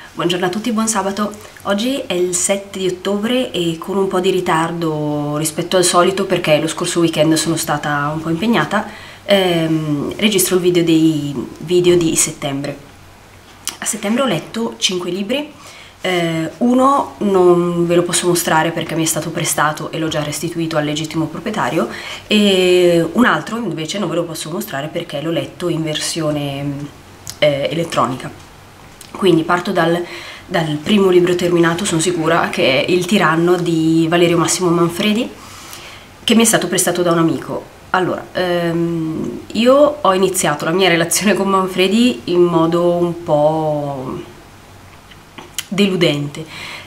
Buongiorno a tutti, buon sabato. Oggi è il 7 di ottobre e con un po' di ritardo rispetto al solito perché lo scorso weekend sono stata un po' impegnata, registro il video di settembre. A settembre ho letto 5 libri, uno non ve lo posso mostrare perché mi è stato prestato e l'ho già restituito al legittimo proprietario, e un altro invece non ve lo posso mostrare perché l'ho letto in versione elettronica. Quindi parto dal primo libro terminato, sono sicura, che è Il tiranno di Valerio Massimo Manfredi, che mi è stato prestato da un amico. Allora, io ho iniziato la mia relazione con Manfredi in modo un po' deludente.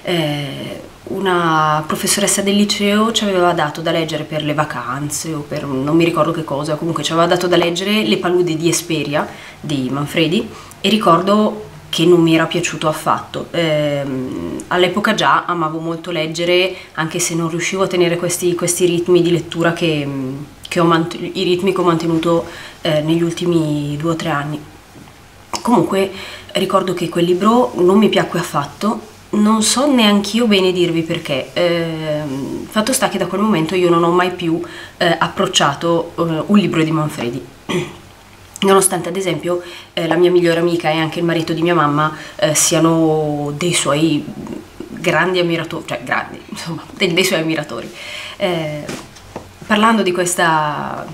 Una professoressa del liceo ci aveva dato da leggere per le vacanze o per non mi ricordo che cosa, comunque ci aveva dato da leggere Le palude di Esperia di Manfredi e ricordo che non mi era piaciuto affatto. All'epoca già amavo molto leggere, anche se non riuscivo a tenere questi ritmi di lettura i ritmi che ho mantenuto negli ultimi 2 o 3 anni. Comunque ricordo che quel libro non mi piacque affatto, non so neanch'io bene dirvi perché. Fatto sta che da quel momento io non ho mai più approcciato un libro di Manfredi. Nonostante ad esempio la mia migliore amica e anche il marito di mia mamma siano dei suoi grandi ammiratori, cioè grandi, insomma, dei suoi ammiratori. Parlando di questa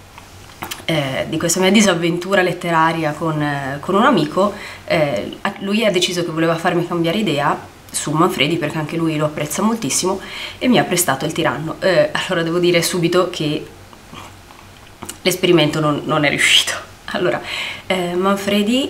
mia disavventura letteraria con un amico, lui ha deciso che voleva farmi cambiare idea su Manfredi perché anche lui lo apprezza moltissimo e mi ha prestato Il tiranno. Allora devo dire subito che l'esperimento non è riuscito. Allora, Manfredi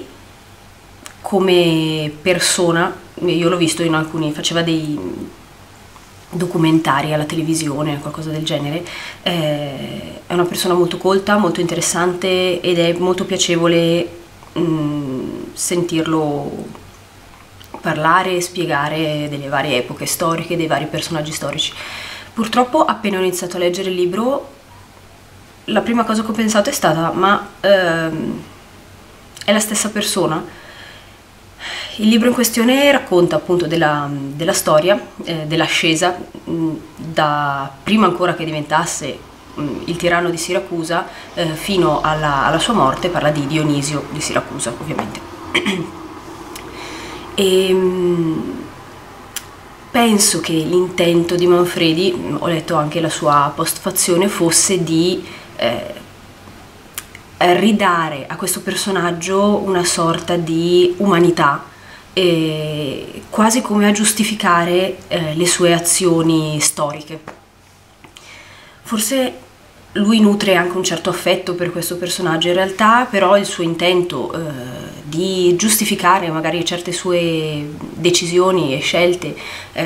come persona, io l'ho visto in alcuni, faceva dei documentari alla televisione, qualcosa del genere, è una persona molto colta, molto interessante ed è molto piacevole sentirlo parlare e spiegare delle varie epoche storiche, dei vari personaggi storici. Purtroppo appena ho iniziato a leggere il libro la prima cosa che ho pensato è stata ma è la stessa persona? Il libro in questione racconta appunto della storia, dell'ascesa da prima ancora che diventasse il tiranno di Siracusa fino alla sua morte. Parla di Dionisio di Siracusa ovviamente. E penso che l'intento di Manfredi, ho letto anche la sua postfazione, fosse di ridare a questo personaggio una sorta di umanità, quasi come a giustificare le sue azioni storiche. Forse lui nutre anche un certo affetto per questo personaggio, in realtà però il suo intento di giustificare magari certe sue decisioni e scelte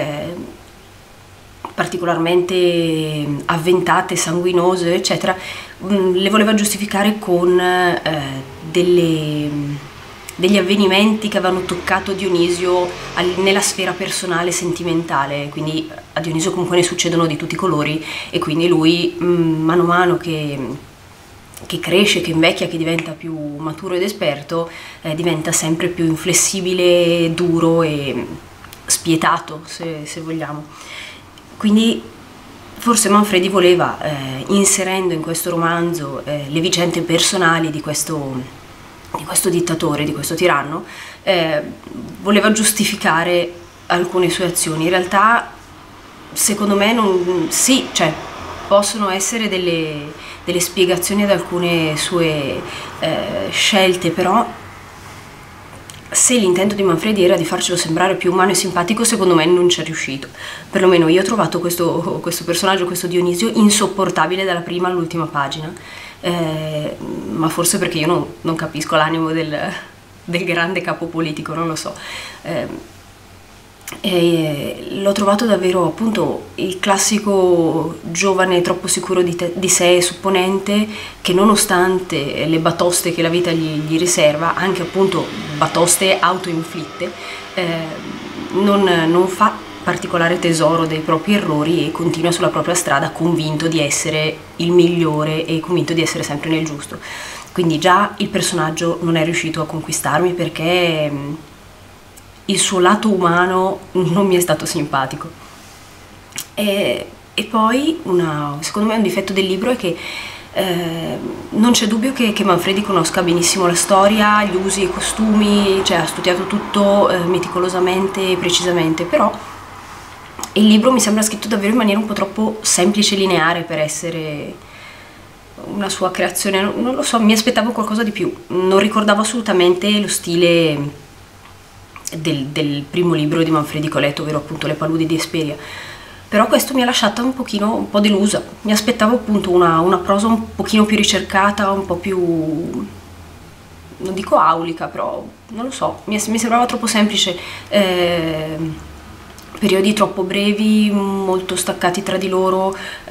particolarmente avventate, sanguinose, eccetera, le voleva giustificare con degli avvenimenti che avevano toccato Dionisio nella sfera personale, sentimentale. Quindi a Dionisio comunque ne succedono di tutti i colori e quindi lui mano a mano che cresce, che invecchia, che diventa più maturo ed esperto, diventa sempre più inflessibile, duro e spietato, se vogliamo. Quindi forse Manfredi voleva, inserendo in questo romanzo le vicende personali di questo dittatore, di questo tiranno, voleva giustificare alcune sue azioni. In realtà, secondo me, sì, cioè, possono essere delle spiegazioni ad alcune sue scelte, però se l'intento di Manfredi era di farcelo sembrare più umano e simpatico, secondo me non ci è riuscito. Perlomeno io ho trovato questo personaggio, questo Dionisio, insopportabile dalla prima all'ultima pagina, ma forse perché io non capisco l'animo del grande capo politico, non lo so. L'ho trovato davvero appunto il classico giovane troppo sicuro di sé e supponente che, nonostante le batoste che la vita gli riserva, anche appunto batoste autoinflitte, non fa particolare tesoro dei propri errori e continua sulla propria strada convinto di essere il migliore e convinto di essere sempre nel giusto. Quindi già il personaggio non è riuscito a conquistarmi perché il suo lato umano non mi è stato simpatico. E poi, secondo me un difetto del libro è che non c'è dubbio che Manfredi conosca benissimo la storia, gli usi e i costumi, cioè ha studiato tutto meticolosamente e precisamente, però il libro mi sembra scritto davvero in maniera un po' troppo semplice e lineare per essere una sua creazione. Non lo so, mi aspettavo qualcosa di più. Non ricordavo assolutamente lo stile del primo libro di Manfredi Coletto, ovvero appunto Le paludi di Esperia. Però questo mi ha lasciata un po' delusa. Mi aspettavo appunto una prosa un pochino più ricercata, un po' più, non dico aulica, però non lo so, mi sembrava troppo semplice, periodi troppo brevi, molto staccati tra di loro,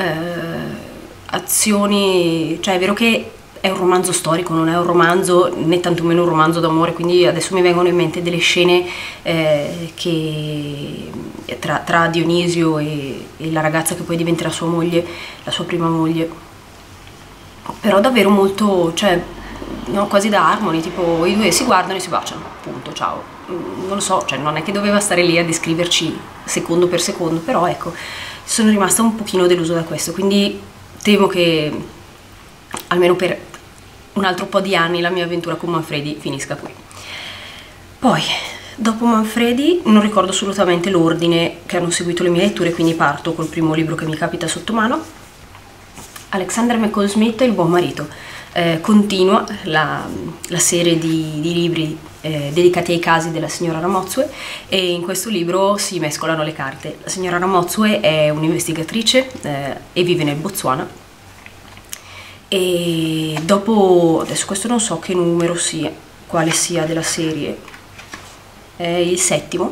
azioni, cioè è vero che è un romanzo storico, non è un romanzo né tantomeno un romanzo d'amore, quindi adesso mi vengono in mente delle scene che tra Dionisio e la ragazza che poi diventerà sua moglie, la sua prima moglie, però davvero molto, cioè no, quasi da Harmony, tipo i due si guardano e si baciano, punto, ciao. Non lo so, cioè non è che doveva stare lì a descriverci secondo per secondo, però ecco, sono rimasta un pochino delusa da questo, quindi temo che almeno per un altro po' di anni la mia avventura con Manfredi finisca qui. Poi, dopo Manfredi, non ricordo assolutamente l'ordine che hanno seguito le mie letture, quindi parto col primo libro che mi capita sotto mano, Alexander McCall Smith, Il buon marito. Continua la serie di libri dedicati ai casi della signora Ramozue, e in questo libro si mescolano le carte. La signora Ramozue è un'investigatrice e vive nel Botswana, e dopo, adesso questo non so che numero sia, quale sia della serie, è il settimo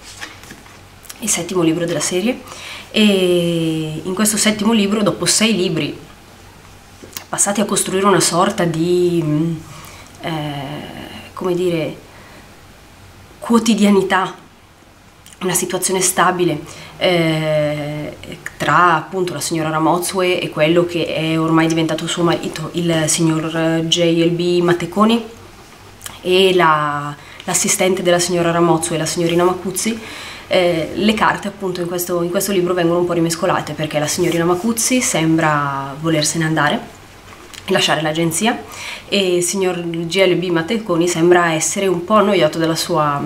libro della serie, e in questo settimo libro, dopo 6 libri passati a costruire una sorta di, come dire, quotidianità, una situazione stabile tra appunto la signora Ramozue e quello che è ormai diventato suo marito, il signor J.L.B. Mateconi, e l'assistente della signora Ramozue, la signorina Macuzzi. Le carte appunto in questo libro vengono un po' rimescolate, perché la signorina Macuzzi sembra volersene andare, lasciare l'agenzia, e il signor J.L.B. Mateconi sembra essere un po' annoiato dalla sua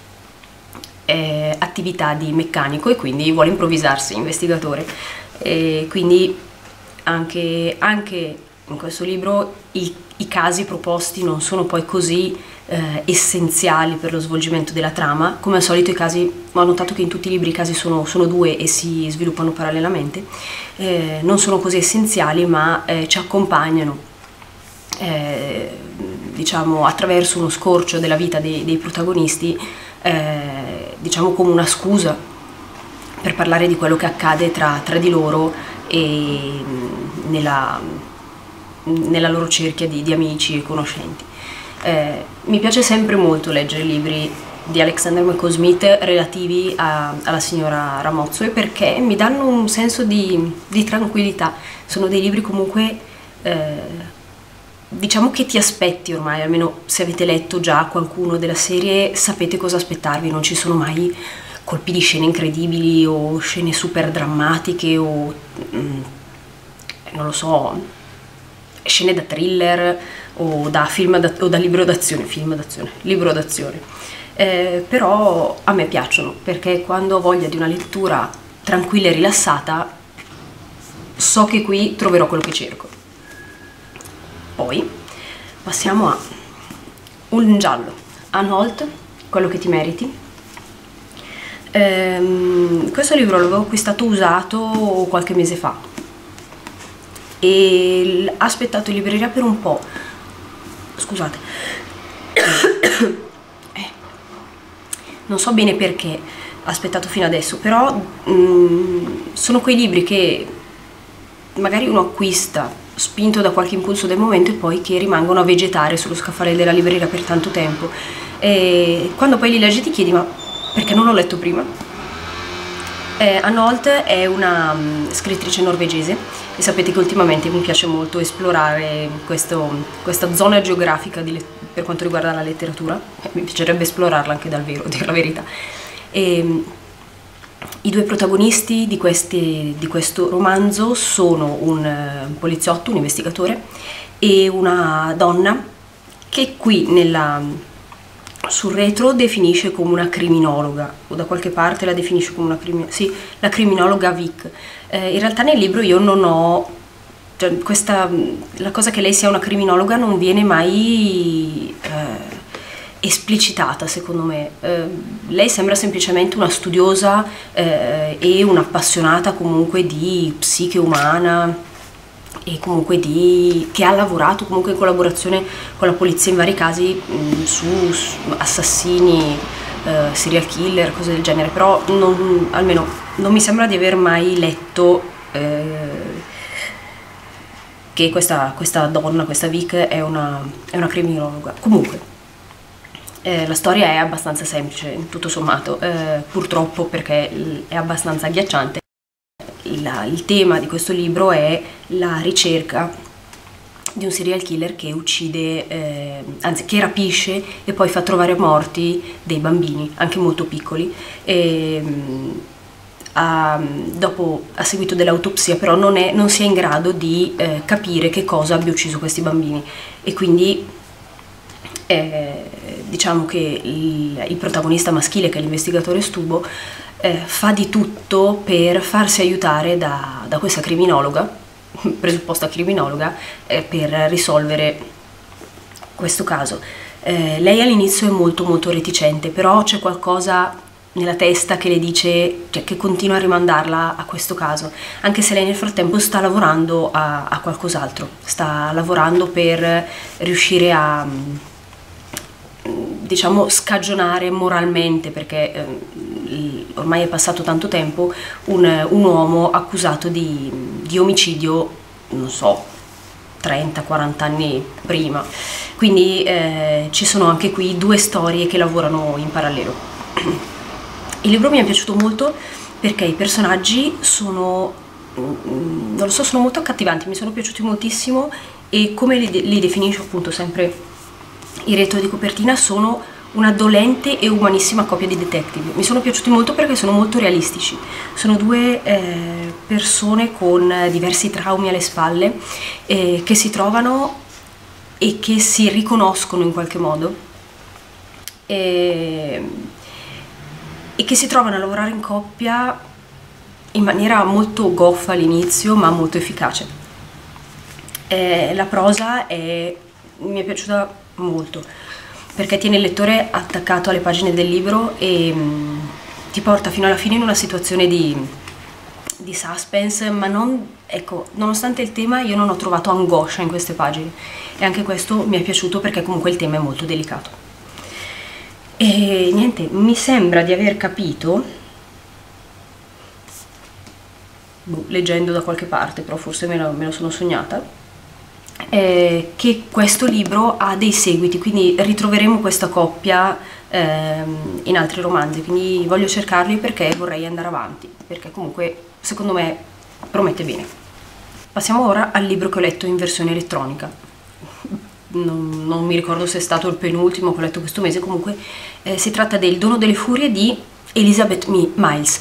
attività di meccanico, e quindi vuole improvvisarsi investigatore. E quindi anche in questo libro i casi proposti non sono poi così essenziali per lo svolgimento della trama. Come al solito ho notato che in tutti i libri i casi sono 2 e si sviluppano parallelamente, non sono così essenziali, ma ci accompagnano diciamo attraverso uno scorcio della vita dei protagonisti, diciamo come una scusa per parlare di quello che accade tra di loro e nella loro cerchia di amici e conoscenti. Mi piace sempre molto leggere libri di Alexander McCall Smith relativi alla signora Ramozzoe, perché mi danno un senso di tranquillità. Sono dei libri comunque diciamo che ti aspetti ormai, almeno se avete letto già qualcuno della serie sapete cosa aspettarvi, non ci sono mai colpi di scene incredibili o scene super drammatiche o non lo so, scene da thriller o da libro d'azione, libro d'azione. Però a me piacciono, perché quando ho voglia di una lettura tranquilla e rilassata so che qui troverò quello che cerco. Poi passiamo a un giallo, Anne Holt, Quello che ti meriti. Questo libro l'avevo acquistato usato qualche mese fa e ho aspettato in libreria per un po', scusate, non so bene perché ho aspettato fino adesso, però sono quei libri che magari uno acquista spinto da qualche impulso del momento e poi che rimangono a vegetare sullo scaffale della libreria per tanto tempo, e quando poi li leggi ti chiedi: ma perché non l'ho letto prima? Anne Holt è una scrittrice norvegese e sapete che ultimamente mi piace molto esplorare questa zona geografica per quanto riguarda la letteratura, mi piacerebbe esplorarla anche dal vero, a dire la verità. E, i due protagonisti di questo romanzo sono un poliziotto, un investigatore, e una donna che qui sul retro definisce come una criminologa, o da qualche parte la definisce come una sì, la criminologa Vic. In realtà nel libro io non ho, cioè, la cosa che lei sia una criminologa non viene mai esplicitata, secondo me. Lei sembra semplicemente una studiosa e un'appassionata comunque di psiche umana, e comunque che ha lavorato comunque in collaborazione con la polizia in vari casi su assassini, serial killer, cose del genere, però almeno non mi sembra di aver mai letto che questa donna, questa Vic, è una criminologa. Comunque la storia è abbastanza semplice, tutto sommato, purtroppo, perché è abbastanza agghiacciante. Il tema di questo libro è la ricerca di un serial killer che uccide, anzi che rapisce e poi fa trovare morti dei bambini, anche molto piccoli. Dopo, a seguito dell'autopsia, però non si è in grado di capire che cosa abbia ucciso questi bambini, e quindi diciamo che il protagonista maschile, che è l'investigatore Stubo, fa di tutto per farsi aiutare da questa criminologa, presupposta criminologa, per risolvere questo caso. Lei all'inizio è molto reticente, però c'è qualcosa nella testa che le dice, cioè, che continua a rimandarla a questo caso, anche se lei nel frattempo sta lavorando a qualcos'altro, sta lavorando per riuscire a, diciamo, scagionare moralmente, perché ormai è passato tanto tempo, un uomo accusato di omicidio, non so, 30-40 anni prima. Quindi ci sono anche qui due storie che lavorano in parallelo. Il libro mi è piaciuto molto perché i personaggi sono, non lo so, sono molto accattivanti, mi sono piaciuti moltissimo, e come li definisce appunto sempre il retro di copertina, sono una dolente e umanissima coppia di detective. Mi sono piaciuti molto perché sono molto realistici, sono due persone con diversi traumi alle spalle, che si trovano e che si riconoscono in qualche modo, e che si trovano a lavorare in coppia in maniera molto goffa all'inizio, ma molto efficace. La prosa mi è piaciuta molto, perché tiene il lettore attaccato alle pagine del libro e ti porta fino alla fine in una situazione di suspense, ma nonostante il tema, io non ho trovato angoscia in queste pagine, e anche questo mi è piaciuto perché comunque il tema è molto delicato. E niente, mi sembra di aver capito, leggendo da qualche parte, però forse me lo sono sognata, che questo libro ha dei seguiti, quindi ritroveremo questa coppia in altri romanzi, quindi voglio cercarli perché vorrei andare avanti, perché comunque secondo me promette bene. Passiamo ora al libro che ho letto in versione elettronica. Non mi ricordo se è stato il penultimo che ho letto questo mese, comunque si tratta del Dono delle Furie di Elizabeth Miles.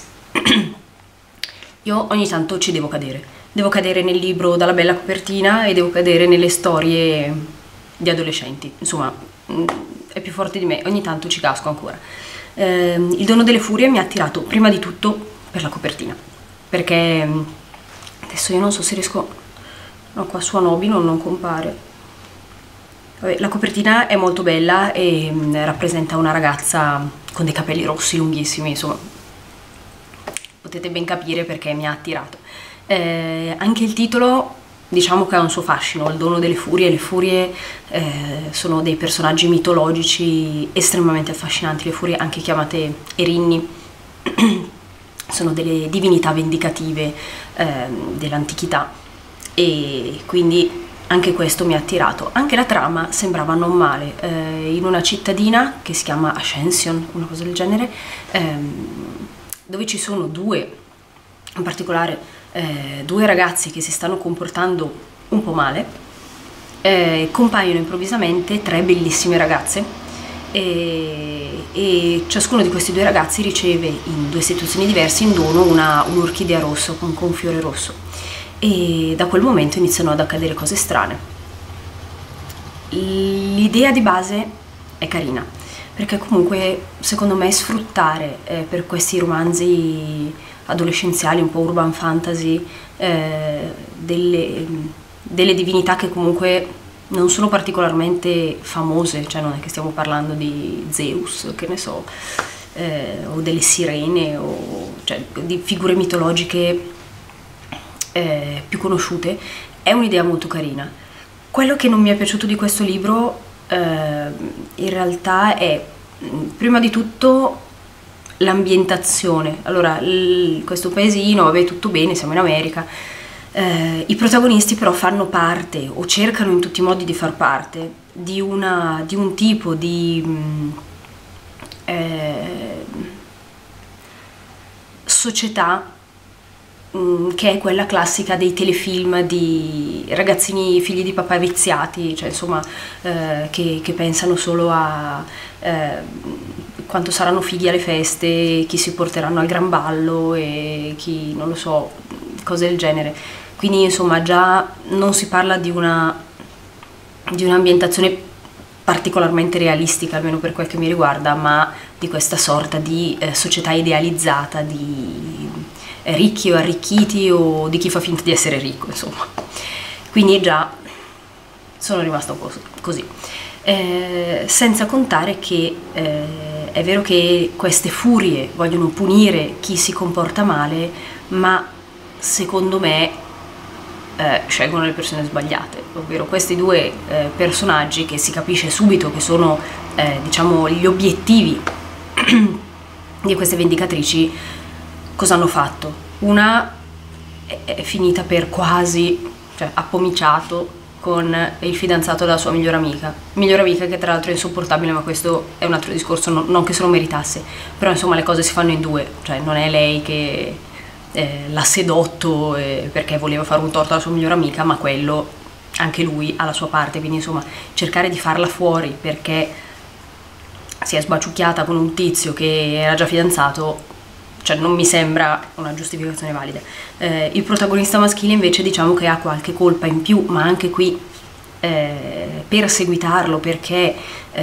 Io ogni tanto ci devo cadere nel libro dalla bella copertina e devo cadere nelle storie di adolescenti, insomma è più forte di me, ogni tanto ci casco ancora. Il Dono delle Furie mi ha attirato prima di tutto per la copertina, perché adesso io non so se riesco, no, qua su Anobi non compare. Vabbè, la copertina è molto bella e rappresenta una ragazza con dei capelli rossi lunghissimi, insomma potete ben capire perché mi ha attirato. Anche il titolo, diciamo che ha un suo fascino, il Dono delle Furie. Le furie sono dei personaggi mitologici estremamente affascinanti, le furie anche chiamate Erinni sono delle divinità vendicative dell'antichità, e quindi anche questo mi ha attirato. Anche la trama sembrava non male, in una cittadina che si chiama Ascension, una cosa del genere, dove ci sono in particolare due ragazzi che si stanno comportando un po' male, compaiono improvvisamente tre bellissime ragazze e ciascuno di questi due ragazzi riceve in due situazioni diverse in dono un'orchidea rossa con un fiore rosso, e da quel momento iniziano ad accadere cose strane. L'idea di base è carina, perché comunque secondo me sfruttare per questi romanzi adolescenziali, un po' urban fantasy, delle divinità che comunque non sono particolarmente famose, cioè non è che stiamo parlando di Zeus, che ne so, o delle sirene, o cioè di figure mitologiche più conosciute. È un'idea molto carina. Quello che non mi è piaciuto di questo libro in realtà è prima di tutto l'ambientazione. Allora, questo paesino, vabbè, tutto bene, siamo in America. I protagonisti però fanno parte, o cercano in tutti i modi di far parte, di un tipo di società che è quella classica dei telefilm di ragazzini figli di papà viziati, cioè insomma che pensano solo a quanto saranno fighi alle feste, chi si porteranno al gran ballo e chi, non lo so, cose del genere. Quindi insomma già non si parla di un'ambientazione particolarmente realistica, almeno per quel che mi riguarda, ma di questa sorta di società idealizzata di ricchi o arricchiti o di chi fa finta di essere ricco, insomma. Quindi già sono rimasta un po' così. Senza contare che è vero che queste furie vogliono punire chi si comporta male, ma secondo me scelgono le persone sbagliate, ovvero questi due personaggi che si capisce subito che sono diciamo gli obiettivi di queste vendicatrici. Cosa hanno fatto? Una è finita per quasi, cioè ha pomiciato con il fidanzato della sua migliore amica che tra l'altro è insopportabile, ma questo è un altro discorso, non che se lo meritasse, però insomma le cose si fanno in due, cioè non è lei che l'ha sedotto perché voleva fare un torto alla sua migliore amica, ma quello anche lui ha la sua parte, quindi insomma cercare di farla fuori perché si è sbaciucchiata con un tizio che era già fidanzato, cioè non mi sembra una giustificazione valida. Il protagonista maschile invece diciamo che ha qualche colpa in più, ma anche qui perseguitarlo perché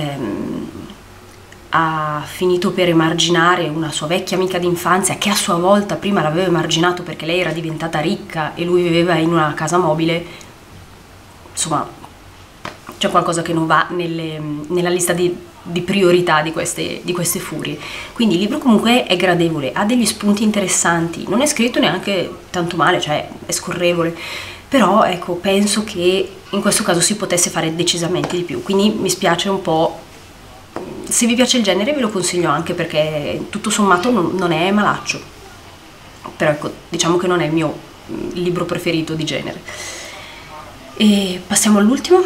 ha finito per emarginare una sua vecchia amica d'infanzia che a sua volta prima l'aveva emarginato perché lei era diventata ricca e lui viveva in una casa mobile. Insomma, c'è qualcosa che non va nella lista di priorità di queste furie. Quindi il libro comunque è gradevole, ha degli spunti interessanti, non è scritto neanche tanto male, cioè è scorrevole, però ecco, penso che in questo caso si potesse fare decisamente di più, quindi mi spiace un po'. Se vi piace il genere ve lo consiglio anche perché tutto sommato non è malaccio, però ecco, diciamo che non è il mio libro preferito di genere. E passiamo all'ultimo.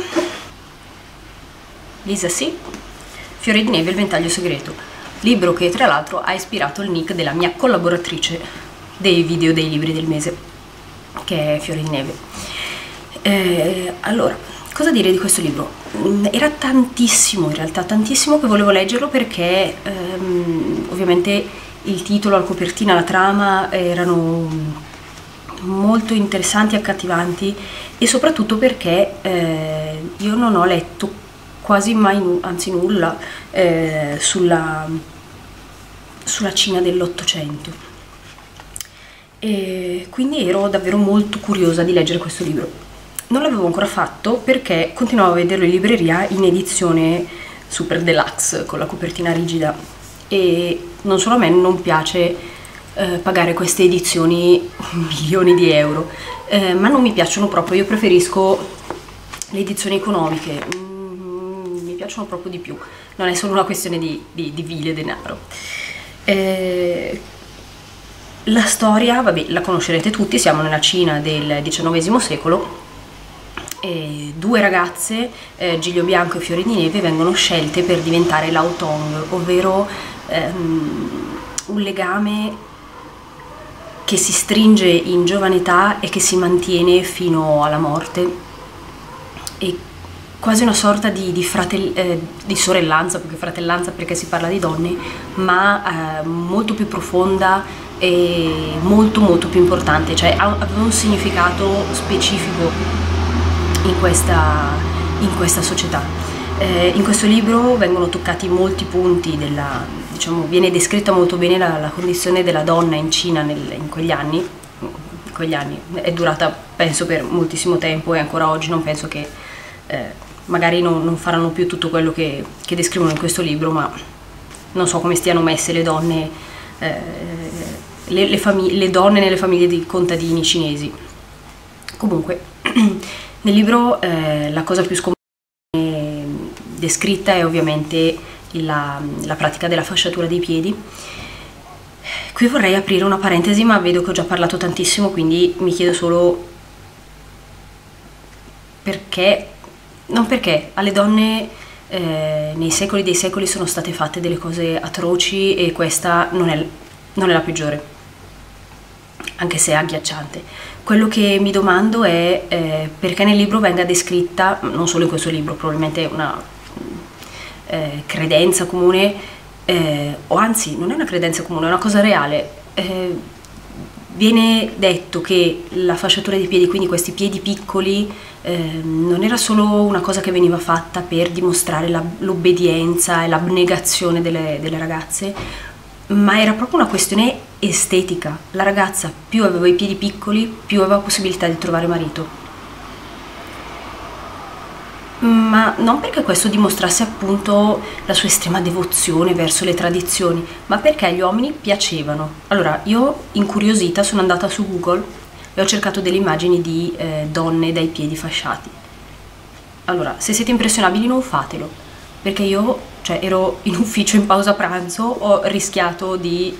Lisa sì, Fiori di neve, il ventaglio segreto, libro che tra l'altro ha ispirato il nick della mia collaboratrice dei video dei libri del mese, che è Fiori di neve. Allora, cosa dire di questo libro? Era tantissimo, in realtà tantissimo, che volevo leggerlo perché ovviamente il titolo, la copertina, la trama erano molto interessanti e accattivanti, e soprattutto perché io non ho letto quasi mai, anzi nulla, sulla Cina dell'800, e quindi ero davvero molto curiosa di leggere questo libro. Non l'avevo ancora fatto perché continuavo a vederlo in libreria in edizione super deluxe con la copertina rigida, e non solo a me non piace pagare queste edizioni milioni di euro, ma non mi piacciono proprio. Io preferisco le edizioni economiche, mi piacciono proprio di più, non è solo una questione di vile denaro. La storia, vabbè, la conoscerete tutti, siamo nella Cina del XIX secolo. Due ragazze, Giglio Bianco e Fiori di Neve, vengono scelte per diventare Lao Tong, ovvero un legame che si stringe in giovane età e che si mantiene fino alla morte, e quasi una sorta di sorellanza, più che fratellanza, perché si parla di donne, ma molto più profonda e molto molto più importante, cioè aveva un significato specifico in questa società. In questo libro vengono toccati molti punti diciamo, viene descritta molto bene la condizione della donna in Cina in quegli anni. È durata, penso, per moltissimo tempo, e ancora oggi non penso che magari non faranno più tutto quello che descrivono in questo libro, ma non so come stiano messe le donne, le donne nelle famiglie di contadini cinesi. Comunque, nel libro la cosa più scomune descritta è ovviamente la pratica della fasciatura dei piedi. Qui vorrei aprire una parentesi, ma vedo che ho già parlato tantissimo, quindi mi chiedo solo perché, non perché alle donne nei secoli dei secoli sono state fatte delle cose atroci e questa non è la peggiore, anche se è agghiacciante. Quello che mi domando è perché nel libro venga descritta, non solo in questo libro, probabilmente è una credenza comune, o anzi non è una credenza comune, è una cosa reale. Viene detto che la fasciatura dei piedi, quindi questi piedi piccoli, non era solo una cosa che veniva fatta per dimostrare l'obbedienza e l'abnegazione delle ragazze, ma era proprio una questione estetica. La ragazza più aveva i piedi piccoli, più aveva possibilità di trovare marito. Ma non perché questo dimostrasse appunto la sua estrema devozione verso le tradizioni, ma perché agli uomini piacevano. Allora, io incuriosita sono andata su Google e ho cercato delle immagini di donne dai piedi fasciati. Allora, se siete impressionabili non fatelo, perché io, cioè, ero in ufficio in pausa pranzo, ho rischiato di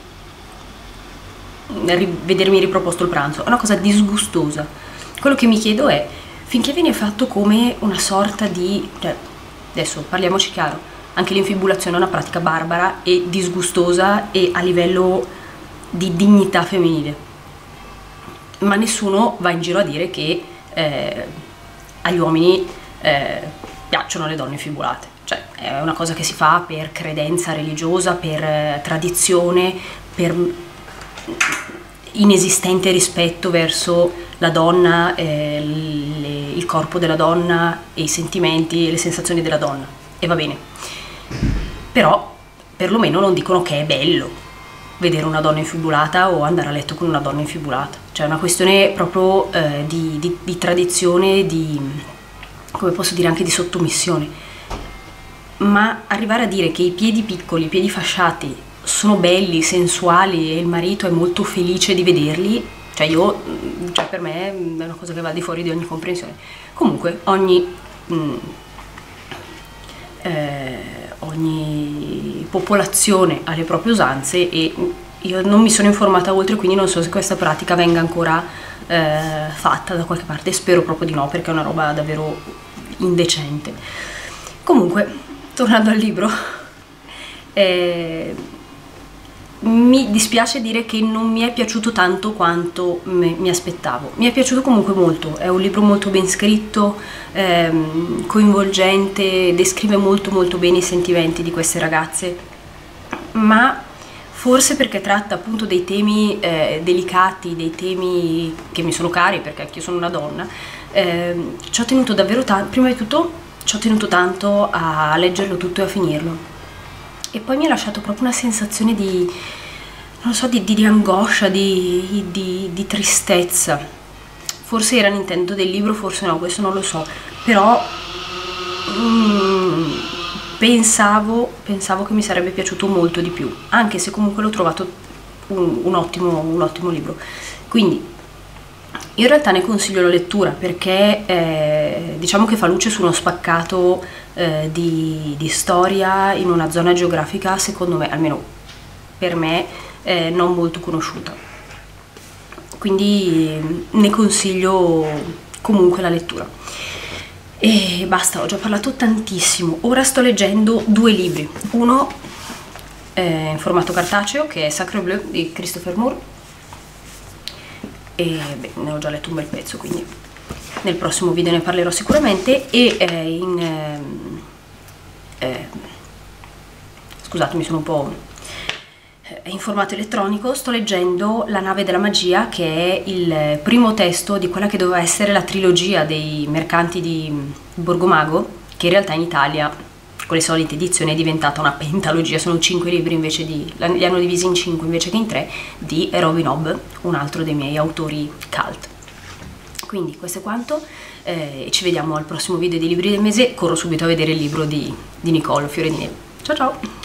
vedermi riproposto il pranzo. È una cosa disgustosa. Quello che mi chiedo è, finché viene fatto come una sorta di, cioè, adesso parliamoci chiaro, anche l'infibulazione è una pratica barbara e disgustosa e a livello di dignità femminile, ma nessuno va in giro a dire che agli uomini piacciono le donne infibulate. Cioè, è una cosa che si fa per credenza religiosa, per tradizione, per inesistente rispetto verso la donna, il corpo della donna e i sentimenti e le sensazioni della donna, e va bene, però perlomeno non dicono che è bello vedere una donna infibulata o andare a letto con una donna infibulata. Cioè è una questione proprio di tradizione, come posso dire, anche di sottomissione. Ma arrivare a dire che i piedi piccoli, i piedi fasciati sono belli, sensuali e il marito è molto felice di vederli, cioè per me è una cosa che va di fuori di ogni comprensione. Comunque ogni popolazione ha le proprie usanze e io non mi sono informata oltre, quindi non so se questa pratica venga ancora fatta da qualche parte. Spero proprio di no, perché è una roba davvero indecente. Comunque, tornando al libro, mi dispiace dire che non mi è piaciuto tanto quanto mi aspettavo. Mi è piaciuto comunque molto, è un libro molto ben scritto, coinvolgente, descrive molto molto bene i sentimenti di queste ragazze, ma forse perché tratta appunto dei temi delicati, dei temi che mi sono cari, perché anche io sono una donna, ci ho tenuto davvero tanto, prima di tutto ci ho tenuto tanto a leggerlo tutto e a finirlo. E poi mi ha lasciato proprio una sensazione di, non so, di angoscia, di tristezza. Forse era l'intento del libro, forse no, questo non lo so, però pensavo che mi sarebbe piaciuto molto di più, anche se comunque l'ho trovato un ottimo libro. Quindi io in realtà ne consiglio la lettura, perché diciamo che fa luce su uno spaccato di storia in una zona geografica, secondo me, almeno per me, non molto conosciuta. Quindi ne consiglio comunque la lettura. E basta, ho già parlato tantissimo. Ora sto leggendo 2 libri. Uno in formato cartaceo, che è Sacre Bleu di Christopher Moore, e beh, ne ho già letto un bel pezzo, quindi nel prossimo video ne parlerò sicuramente. E scusatemi, sono un po' in formato elettronico, sto leggendo La nave della magia, che è il primo testo di quella che doveva essere la trilogia dei mercanti di Borgomago, che in realtà in Italia con le solite edizioni è diventata una pentalogia. Sono 5 libri invece li hanno divisi in 5 invece che in 3, di Robin Hobb, un altro dei miei autori cult. Quindi questo è quanto, ci vediamo al prossimo video dei libri del mese. Corro subito a vedere il libro di Nicole, Fiore di Neve. Ciao ciao!